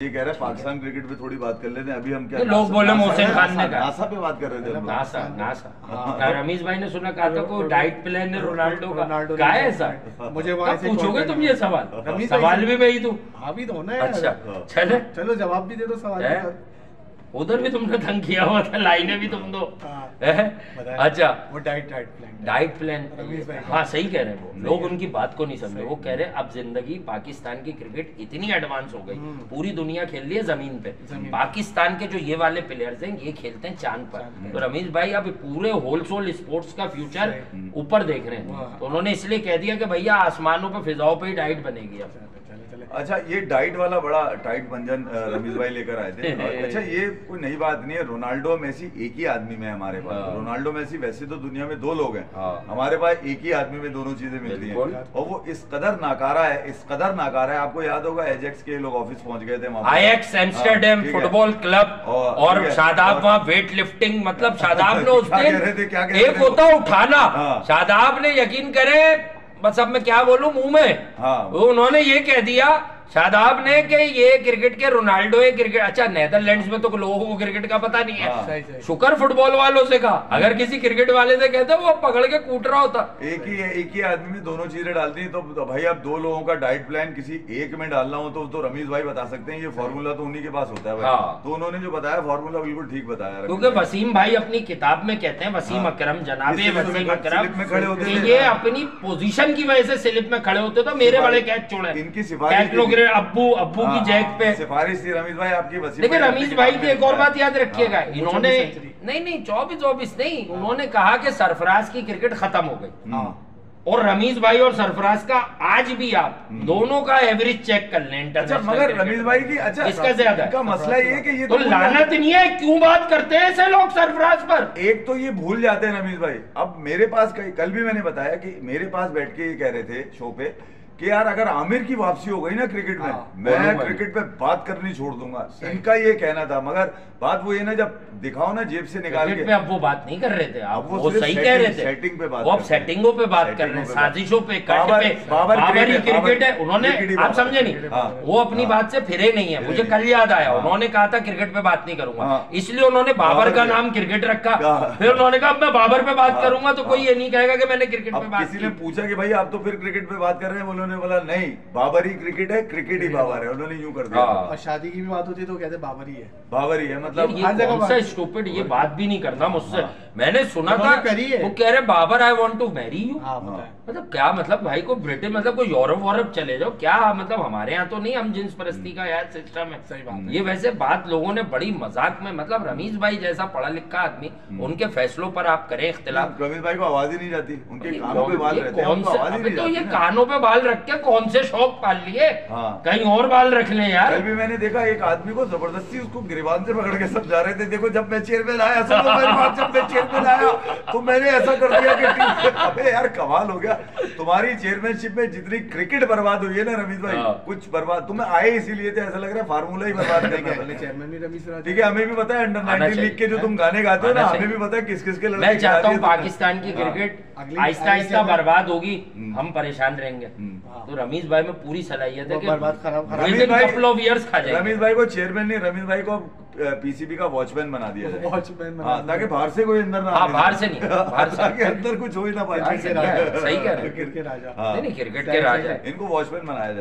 ये कह रहे हैं पाकिस्तान क्रिकेट पे थोड़ी बात कर लेते हैं। अभी हम क्या बोले मोहसिन खान ने कहा नासा पे बात कर रहे थे हम लोग। नासा रमीज भाई ने सुना कहा था कोई डाइट प्लान है रोनाल्डो का, क्या है ऐसा? मुझे कब पूछोगे तुम ये सवाल? सवाल भी वही तू। अभी तो होना है। अच्छा चलो जवाब भी दे दो सवाल। उधर भी तुमने तंग किया हुआ था, लाइनें भी तुम दो। अच्छा वो डाइट प्लान हाँ सही कह रहे हैं वो लोग, उनकी बात को नहीं समझे। वो कह रहे हैं अब जिंदगी पाकिस्तान की क्रिकेट इतनी एडवांस हो गई, पूरी दुनिया खेल रही है जमीन पे, पाकिस्तान के जो ये वाले प्लेयर्स हैं ये खेलते हैं चांद पर। तो रमीज भाई अब पूरे होलसेल स्पोर्ट्स का फ्यूचर ऊपर देख रहे हैं, तो उन्होंने इसलिए कह दिया कि भैया आसमानों पे फिजाओं पे ही डाइट बनेगी अब। अच्छा ये डाइट वाला बड़ा टाइट मंजन रमीज भाई लेकर आए थे। अच्छा ये कोई नई बात नहीं है, रोनाल्डो मेसी एक ही आदमी में है हमारे पास। रोनाल्डो मेसी वैसे तो दुनिया में दो लोग हैं, हमारे पास एक ही आदमी में दोनों चीजें मिलती हैं। और वो इस कदर नाकारा है, आपको याद होगा एजेक्स के लोग ऑफिस पहुंच गए थे, आईएक्स एम्स्टरडैम फुटबॉल क्लब, और शादाब वहाँ वेट लिफ्टिंग, मतलब शादाब ने उस दिन एक होता उठाना, शादाब ने यकीन करे बस अब मैं क्या बोलूं मुंह में, उन्होंने ये कह दिया शादाब ने कि ये क्रिकेट के रोनाल्डो है क्रिकेट। अच्छा नेदरलैंड्स में तो लोगों को क्रिकेट का पता नहीं है, शुक्र फुटबॉल वालों से कहा, अगर किसी क्रिकेट वाले से कहते वो पकड़ के कूट रहा होता। एक ही आदमी में दोनों चीजें डालती तो भाई अब दो लोगों का डाइट प्लान किसी एक में डालना हो तो रमीज भाई बता सकते हैं, ये फॉर्मूला तो उन्हीं के पास होता है भाई। तो उन्होंने जो बताया फॉर्मूला बिल्कुल ठीक बताया, क्योंकि वसीम भाई अपनी किताब में कहते हैं, वसीम अकरम जनाबे वसीम अकरम में खड़े होते ये अपनी पोजीशन की वजह से स्लिप में खड़े होते तो मेरे बड़े कैच छोड़े, इनकी सिफारिश अब्बू की जैक पे सिफारिश थी रमीज भाई आपकी। लेकिन रमीज भाई की एक और बात याद रखिएगा, इन्होंने नहीं 24 नहीं, उन्होंने कहा कि सरफराज की क्रिकेट खत्म हो गई, और रमीज भाई और सरफराज का आज भी आप दोनों का एवरेज चेक कर लें। अच्छा मगर रमीज भाई की अच्छा इसका ज्यादा का मसला ये कि ये तो लानत नहीं है, क्यों बात करते हैं ऐसे लोग सरफराज पर? एक तो ये भूल जाते हैं रमीज भाई। अब मेरे पास कल भी मैंने बताया कि मेरे पास बैठ के ये कह रहे थे शो पे कि यार अगर आमिर की वापसी हो गई ना क्रिकेट में, मैं क्रिकेट पे बात करनी छोड़ दूंगा, इनका ये कहना था। मगर बात वो ये ना जब दिखाओ ना जेब से निकाल के, अब वो बात नहीं कर रहे थे, आप वो सही कह रहे थे, सेटिंग पे बात, वो अब सेटिंगों पे बात कर रहे हैं, साजिशों पे, कट पे। बाबरी क्रिकेट है, उन्होंने आप समझे नहीं, वो अपनी बात से फिरे नहीं है। मुझे कल याद आया, उन्होंने कहा था क्रिकेट पे बात नहीं करूंगा, इसलिए उन्होंने बाबर का नाम क्रिकेट रखा। फिर उन्होंने कहा मैं बाबर पे बात करूंगा तो कोई ये नहीं कहेगा कि मैंने क्रिकेट पे बात। किसी ने पूछा कि भाई आप तो फिर क्रिकेट पे बात कर रहे हैं, उन्होंने बोला नहीं बाबर ही क्रिकेट है, क्रिकेट ही बाबर है, उन्होंने यूं कर दिया। और शादी की भी बात होती है तो कहते बाबर ही है, बाबर ही है। मतलब ये कौन सा स्टूपिड, ये बात भी नहीं करना मुझसे। मैंने सुना था वो कह रहे Babar I want to marry you, मतलब क्या मतलब भाई को ब्रिटेन मतलब कोई यूरोप चले जाओ क्या, मतलब हमारे यहाँ तो नहीं, हम जिन्स परस्ती का यार सिस्टम है। सही बात है। ये वैसे बात लोगों ने बड़ी मजाक में, मतलब रमीज भाई जैसा पढ़ा लिखा आदमी, उनके फैसलों पर आप करें इख्तिलाफ। रमीज भाई को आवाज ही नहीं जाती, उनके कानों पे बाल रहते हैं। तो ये कानों पे बाल रख के कौन से शौक पाल लिए, कहीं और बाल रख ले यार। कल भी मैंने देखा एक आदमी को जबरदस्ती उसको गिरबान से पकड़ के समझा रहे थे, देखो जब मैं चेयरमैन आया, जब मैं चेयरमैन आया तो मैंने ऐसा कर दिया कि अबे यार कमाल हो गया। तुम्हारी चेयरमैनशिप में जितनी क्रिकेट बर्बाद हुई है ना रमीज भाई, कुछ बर्बाद, तुम्हें आए इसीलिए थे, ऐसा लग रहा है फार्मूला ही बर्बाद करना है। चेयरमैन भी रमीज, ठीक है, हमें भी पता है अंडर 19 लीग के जो तुम गाने गाते हो ना, हमें भी पता है किस किस के लड़के। मैं चाहता हूँ पाकिस्तान की क्रिकेट आहिस्ता आहिस्ता बर्बाद होगी, हम परेशान रहेंगे। तो रमीज भाई में पूरी सलाहियत है कि रमीज भाई को चेयरमैन नहीं, रमीज भाई को पीसीबी का वॉचमैन बना दिया जाए, ताकि बाहर से कोई अंदर ना, बाहर से नहीं, बाहर से अंदर कुछ हो ही ना पाए। सही कह रहे हैं, क्रिकेट के राजा, नहीं क्रिकेट के राजा, इनको वॉचमैन बनाया जाए।